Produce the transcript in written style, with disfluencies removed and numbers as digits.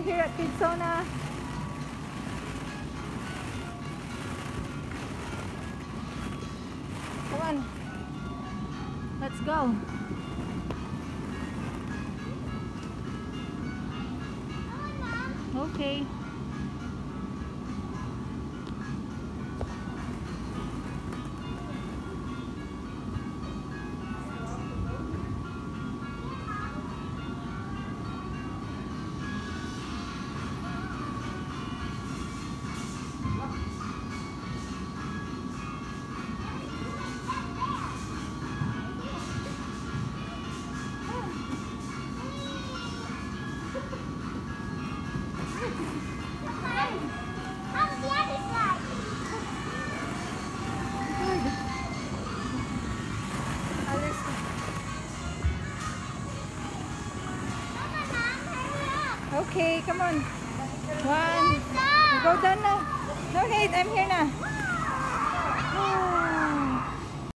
here at Kidsona. Come on. Let's go. Okay. Okay, come on. One. You go down now. No need, I'm here now.